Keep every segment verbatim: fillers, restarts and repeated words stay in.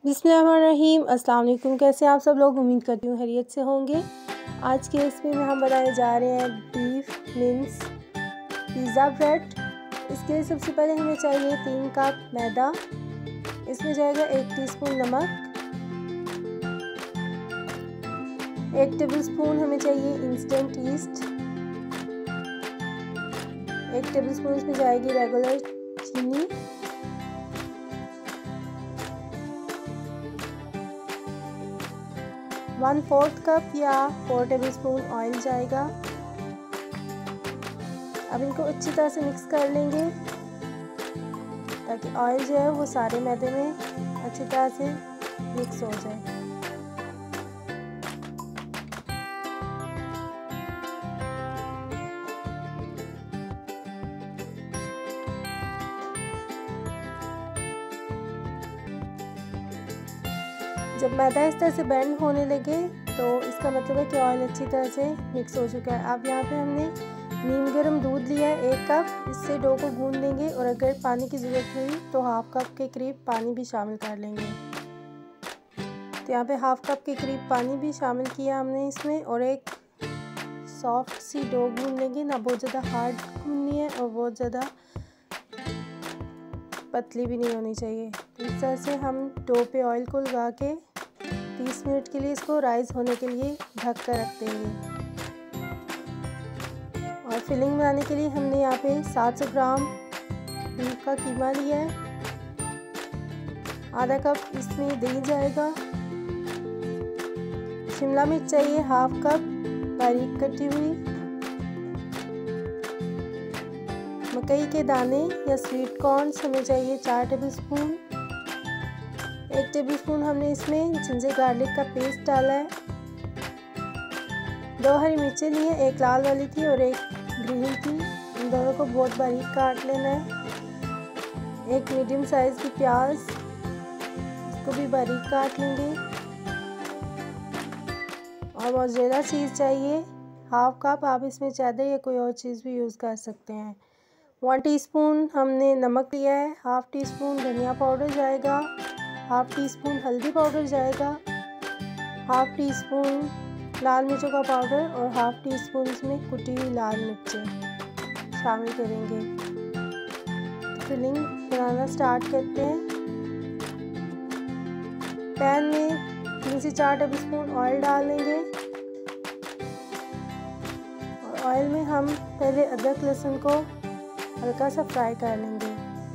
बिस्मिल्लाहिर्रहमानिर्रहीम। अस्सलाम वालेकुम। कैसे आप सब लोग? उम्मीद करती हूँ खैरियत से होंगे। आज की रेसिपी में हम बनाने जा रहे हैं बीफ मिन्स पिज़्ज़ा ब्रेड। इसके लिए सबसे पहले हमें चाहिए तीन कप मैदा। इसमें जाएगा एक टीस्पून नमक, एक टेबलस्पून हमें चाहिए इंस्टेंट ईस्ट, एक टेबलस्पून इसमें जाएगी रेगुलर चीनी, वन फोर्थ कप या फोर टेबल स्पून ऑयल जाएगा। अब इनको अच्छी तरह से मिक्स कर लेंगे ताकि ऑयल जो है वो सारे मैदे में अच्छी तरह से मिक्स हो जाए। जब मैदा इस तरह से बेंड होने लगे तो इसका मतलब है कि ऑयल अच्छी तरह से मिक्स हो चुका है। अब यहाँ पे हमने नीम गर्म दूध लिया है एक कप। इससे डो को गूंद लेंगे और अगर पानी की ज़रूरत हुई तो हाफ कप के करीब पानी भी शामिल कर लेंगे। तो यहाँ पे हाफ कप के करीब पानी भी शामिल किया हमने इसमें, और एक सॉफ्ट सी डो गूंद लेंगे। ना बहुत ज़्यादा हार्ड गूंदनी है और बहुत ज़्यादा पतली भी नहीं होनी चाहिए। इस तरह से हम डो पे ऑयल को लगा के तीस मिनट के लिए इसको राइज होने के लिए ढक कर रख देंगे। और फिलिंग बनाने के लिए हमने यहाँ पे सात सौ ग्राम बीफ का कीमा लिया है। आधा कप इसमें दही जाएगा। शिमला मिर्च चाहिए हाफ कप बारीक कटी हुई। मकई के दाने या स्वीट कॉर्न्स हमें चाहिए चार टेबलस्पून। एक टेबलस्पून हमने इसमें जिंजर गार्लिक का पेस्ट डाला है। दो हरी मिर्चें ली हैं, एक लाल वाली थी और एक ग्रीन थी। इन दोनों को बहुत बारीक काट लेना है। एक मीडियम साइज़ की प्याज, इसको भी बारीक काट लेंगे। और मोज़रेला चीज़ चाहिए हाफ कप। आप इसमें चेडर या कोई और चीज़ भी यूज़ कर सकते हैं। वन टीस्पून हमने नमक लिया है। हाफ टी स्पून धनिया पाउडर जाएगा, हाफ टी स्पून हल्दी पाउडर जाएगा, हाफ टी स्पून लाल मिर्चों का पाउडर और हाफ टी स्पून इसमें कुटी हुई लाल मिर्चें शामिल करेंगे। फिलिंग बनाना स्टार्ट करते हैं। पैन में तीन से चार टेबल स्पून ऑयल डाल लेंगे और ऑयल में हम पहले अदरक लहसुन को हल्का सा फ्राई कर लेंगे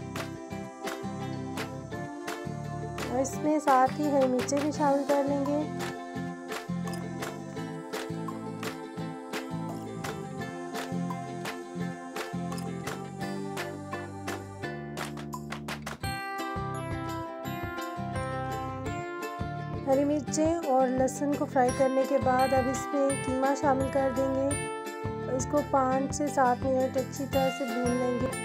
और इसमें साथ ही हरी मिर्चें भी शामिल कर लेंगे। हरी मिर्चें और लहसुन को फ्राई करने के बाद अब इसमें कीमा शामिल कर देंगे और इसको पाँच से सात मिनट अच्छी तरह से भून लेंगे।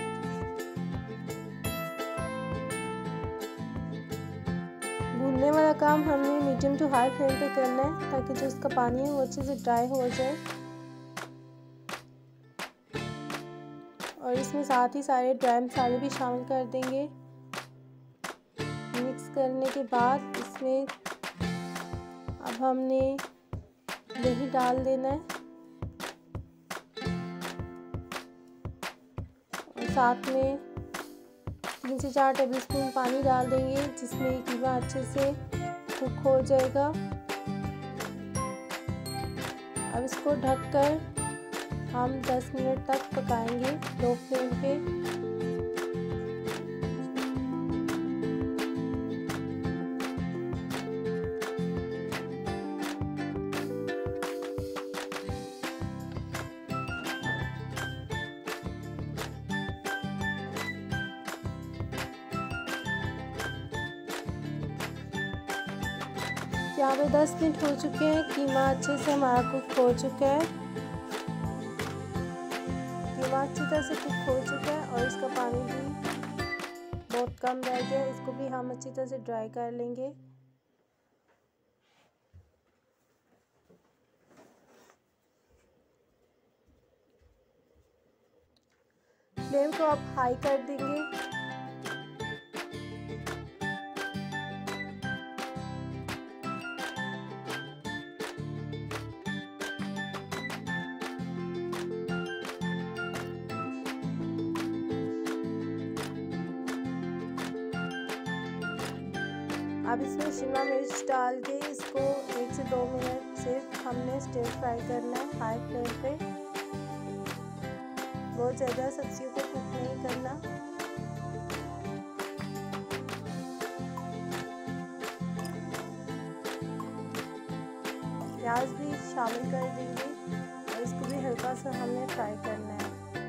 भूनने वाला काम हमने मीडियम टू हाई फ्लेम पे करना है ताकि जो इसका पानी है वो अच्छे से ड्राई हो जाए। और इसमें साथ ही सारे ड्राई मसाले भी शामिल कर देंगे। मिक्स करने के बाद इसमें अब हमने दही डाल देना है और साथ में तीन से चार टेबलस्पून पानी डाल देंगे जिसमें कीमा अच्छे से कुक हो जाएगा। अब इसको ढककर हम दस मिनट तक पकाएंगे लो फ्लेम पे। यहाँ पे दस मिनट हो चुके हैं। कीमा अच्छे से हमारा कुक हो चुका है। कीमा अच्छी तरह से कुक हो चुका है और इसका पानी भी बहुत कम रह गया है। इसको भी हम अच्छी तरह से ड्राई कर लेंगे। फ्लेम को आप हाई कर देंगे अब इसमें शिमला मिर्च डाल के इसको एक से दो मिनट सिर्फ हमने स्टिर फ्राई करना है हाई फ्लेम पे। बहुत ज़्यादा सब्जियों को कुक नहीं करना। प्याज भी शामिल कर देंगे और इसको भी हल्का सा हमने फ्राई करना है।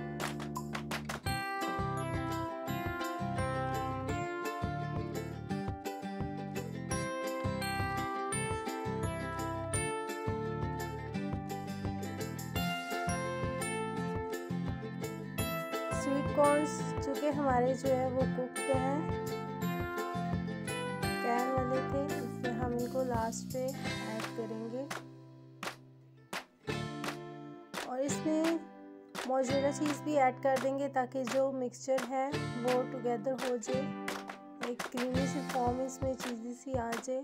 स्वीट कॉर्न्स चूँकि हमारे जो है वो कुक हैं, कैन वाले थे, इसलिए हम इनको लास्ट पे ऐड करेंगे। और इसमें मोज़रेला चीज़ भी ऐड कर देंगे ताकि जो मिक्सचर है वो टुगेदर हो जाए, एक क्रीमी सी फॉर्म इसमें चीज़ी सी आ जाए,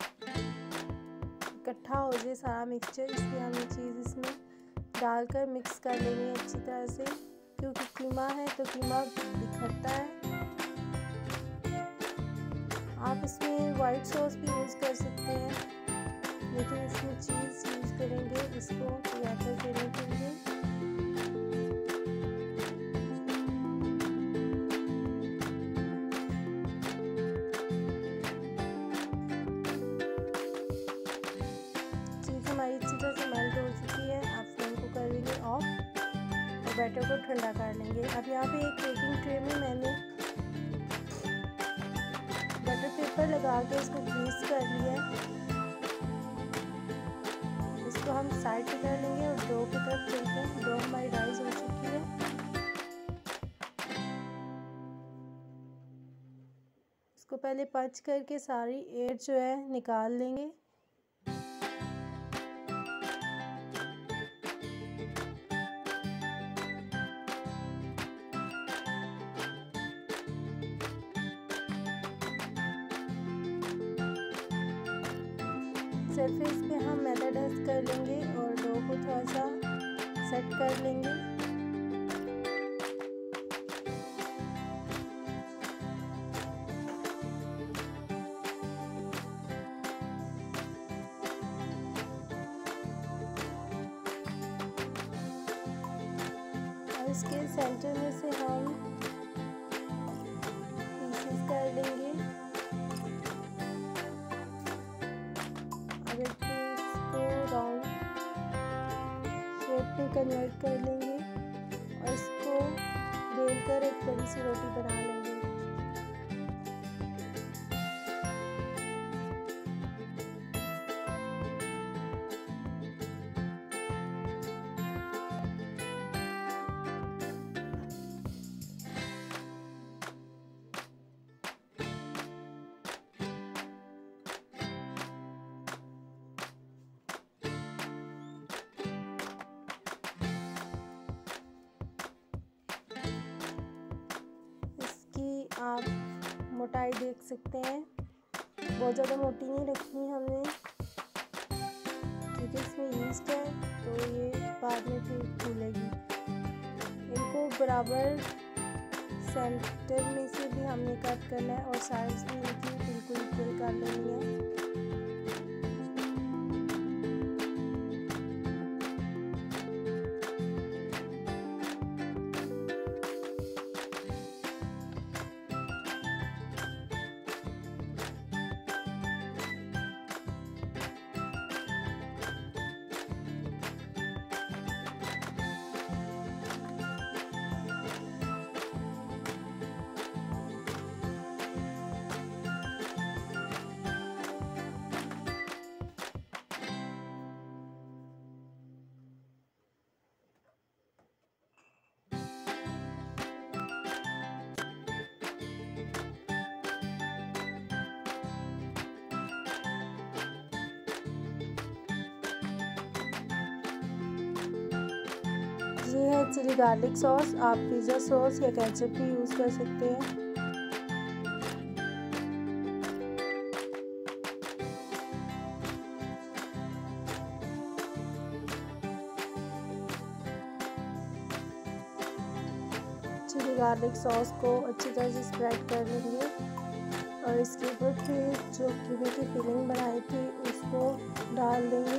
इकट्ठा हो जाए सारा मिक्सचर। इसलिए हम ये चीज़ इसमें डालकर मिक्स कर लेंगे अच्छी तरह से, क्योंकि कीमा है तो कीमा बिखरता है। आप इसमें वाइट सॉस भी यूज़ कर सकते हैं, लेकिन इसमें चीज़ यूज़ करेंगे इसको टुगेदर देने के लिए। चीज़ हमारी अच्छी तरह से मेल्ट हो चुकी है। आप फ्लेम को कर लेंगे ऑफ और बैटर को ठंडा कर लेंगे। अब यहाँ पे एक बेकिंग ट्रे में मैंने बटर पेपर लगा के इसको ग्रीस कर लिया है। इसको हम साइड पे कर लेंगे और डो की तरफ चलते हैं। डो हमारी राइस हो चुकी है। इसको पहले पंच करके सारी एयर जो है निकाल लेंगे। सरफेस पे हम मैदा डस्ट कर लेंगे और डो को थोड़ा सा सेट कर लेंगे। और इसके सेंटर में से हम पीसेस कर लेंगे। इसको राउंड शेप में कन्वर्ट कर लेंगे और इसको बेलकर एक बड़ी सी रोटी बना लेंगे। आप मोटाई देख सकते हैं, बहुत ज़्यादा मोटी नहीं रखनी हमने, क्योंकि इसमें यीस्ट है तो ये बाद में फिर फूलेगी। इनको बराबर सेंटर में से भी हमने कट करना है और साइड्स भी इनकी बिल्कुल इक्वल कर लेनी है। ये है चिली गार्लिक सॉस। आप पिज़्ज़ा सॉस या केचप भी यूज़ कर सकते हैं। चिली गार्लिक सॉस को अच्छी तरह से स्प्रेड कर लेंगे और और इसके ऊपर फिर जो कीमे की फिलिंग बनाई थी उसको डाल देंगे।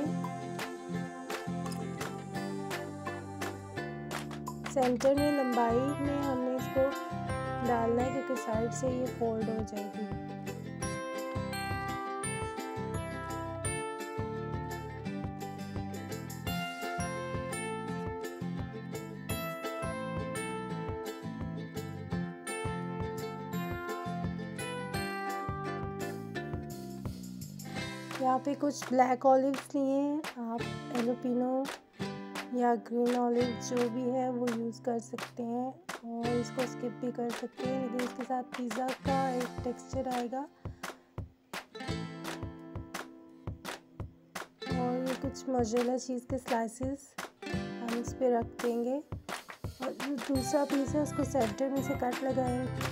सेंटर में लंबाई में हमने इसको डालना है क्योंकि साइड से ये फोल्ड हो जाएगी। यहाँ पे कुछ ब्लैक ऑलिव्स लिए हैं, आप एलोपिनो या ग्रीन ऑलिव जो भी है वो यूज़ कर सकते हैं और इसको स्किप भी कर सकते हैं, लेकिन इसके साथ पिज़्ज़ा का एक टेक्सचर आएगा। और ये कुछ मोज़रेला चीज़ के स्लाइसेस हम इस पे रख देंगे और जो दूसरा पीस है उसको सेंटर में से कट लगाएंगे।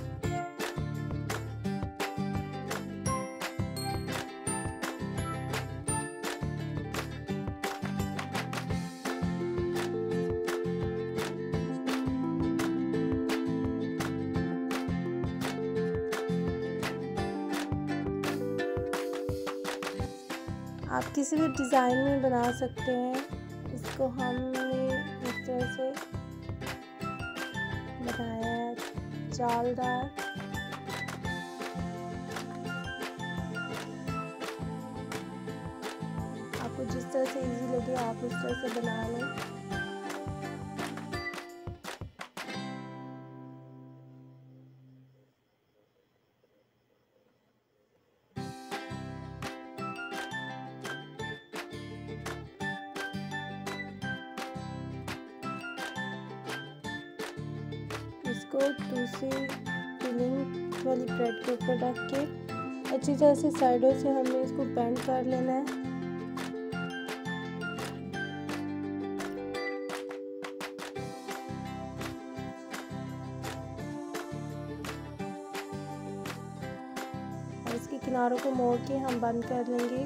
आप किसी भी डिज़ाइन में बना सकते हैं। इसको हमने इस तरह से बनाया है जालदार। आपको जिस तरह से इजी लगे आप उस तरह से बना लें। इसको दूसरी फिलिंग वाली ब्रेड के ऊपर रख के अच्छी तरह से साइडों से हमें इसको बेंड कर लेना है। और इसके किनारों को मोड़ के हम बंद कर लेंगे।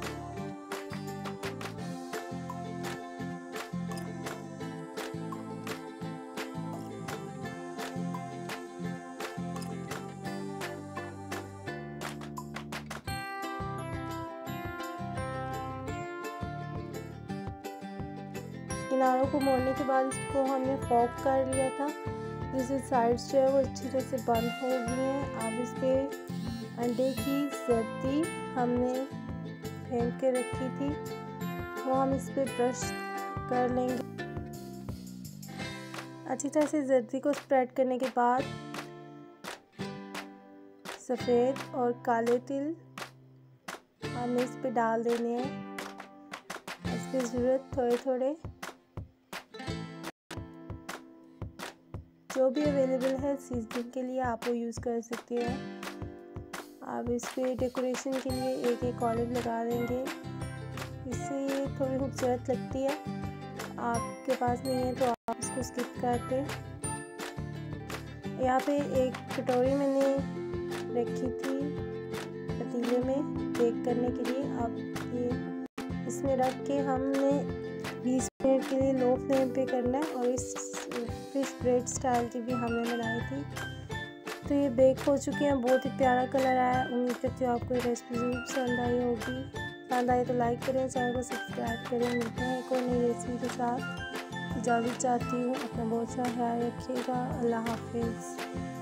किनारों को मोड़ने के बाद इसको हमने फोक कर लिया था, जिससे साइड्स जो है वो अच्छी तरह से बंद हो गई हैं। अब इस पर अंडे की जर्दी हमने फेंक के रखी थी वो हम इस पर ब्रश कर लेंगे। अच्छी तरह से जर्दी को स्प्रेड करने के बाद सफ़ेद और काले तिल हमें इस पर डाल देने हैं, इसकी ज़रूरत थोड़े थोड़े। जो भी अवेलेबल है सीजनिंग के लिए आप वो यूज़ कर सकते हैं। आप इस पर डेकोरेशन के लिए एक एक ऑलिव लगा देंगे, इससे ये थोड़ी खूबसूरत लगती है। आपके पास नहीं है तो आप इसको स्किप कर दें। यहाँ पे एक कटोरी मैंने रखी थी पतीले में बेक करने के लिए। अब ये इसमें रख के हमने बीस मिनट के लिए लो फ्लेम पे करना है। और इस फिश ब्रेड स्टाइल की भी हमने बनाई थी। तो ये बेक हो चुके हैं, बहुत ही प्यारा कलर आया। उम्मीद करती हूँ आपको ये रेसिपी ज़रूर पसंद आई होगी। पसंद आई तो लाइक करें, चैनल को सब्सक्राइब करें। मिलते हैं एक और नई रेसिपी के साथ। इजाज़त चाहती हूँ, अपना बहुत सारा ख्याल रखिएगा। अल्लाह हाफिज़।